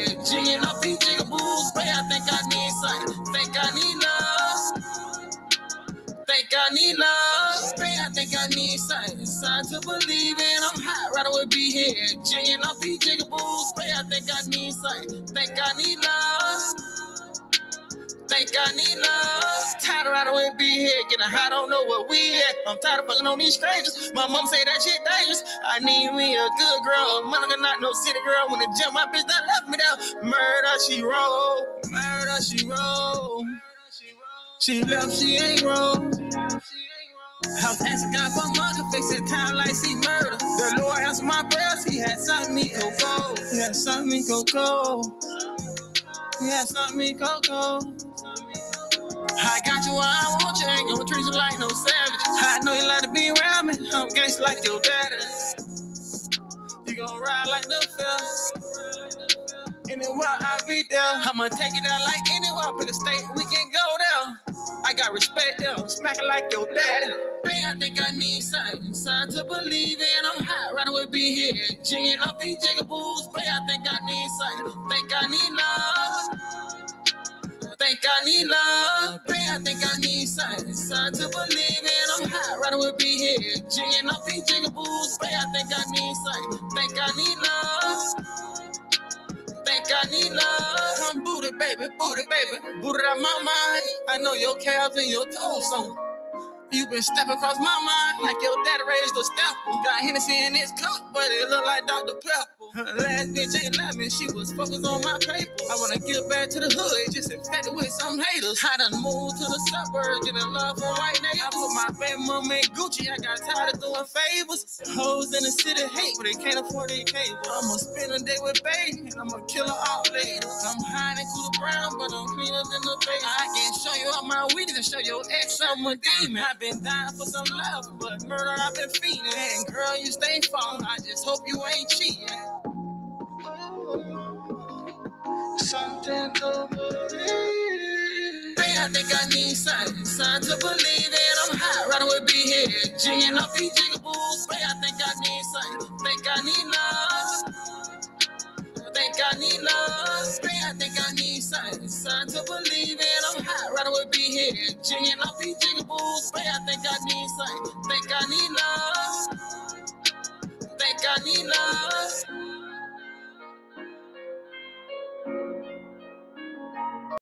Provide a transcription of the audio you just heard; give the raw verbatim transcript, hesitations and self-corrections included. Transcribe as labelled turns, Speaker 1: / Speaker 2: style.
Speaker 1: here, jigging off these jigaboos. Babe, I think I need something. Think I need love. Think I need love. Babe, I think I need something. Sign to believe in. I'm hot, right away be here, jigging off these jigaboos. Babe, I think I need something. Think I need love. Think I need love. Tired of right away be here, getting high, don't know where we at. I'm tired of fucking on these strangers. My mom say that shit dangerous. I need me a good girl, a mother not no city girl. When the gym, my bitch that left me there. Murder she roll, murder she roll. She left, she ain't roll. I was asking God for mother, fixing time like she murder. The Lord answered my prayers, he had something me go go. He had something me go go. He had something me go go. I got you where I want you, ain't gonna treat you like no savage. I know you like to be around me, I'm gangsta like your daddy. You gon' ride like the fella. Anywhere I be there, I'ma take it out like anywhere. Pick a state, we can go there. I got respect there, smack it like your daddy. Babe, I think I need something, something to believe in. I'm hot, right away be here, jigging off these jigaboos. Babe, I think I need something, think I need love. Think I need love, babe, I think I need something, something to believe in. I'm hot, right away be here, jigging off these jigaboos. Babe, I think I need something, think I need love. Think I need love. Come booty, baby, booty, baby, booty out my mind. I know your calves and your toes, so you been stepping across my mind like your daddy raised a step. Got Hennessy in his cup, but it look like Doctor Pepper. Her last bitch ain't love me, she was focused on my paper. I wanna get back to the hood, just infected with some haters. I done moved to the suburbs, getting love from white neighbors. I put my baby mama in Gucci, I got tired of doing favors. Hoes in the city hate, but they can't afford their cable. I'ma spend a day with baby, and I'ma kill her all later. I'm high and cool brown, but I'm cleaner than the baby. I can show you all my weakness and show your ex I'm a demon. I've been dying for some love, but murder I've been feeding. And girl, you stay falling, I just hope you ain't cheating. Something to believe. Babe, I think I need something, something to believe in. I'm hot, right away be here, jigging off these jigaboos. Babe, I think I need something, think I need love. Think I need love. Babe, I think I need something, something to believe in. I'm hot, right away be here, jigging off these jigaboos. Babe, I think I need something, think I need love.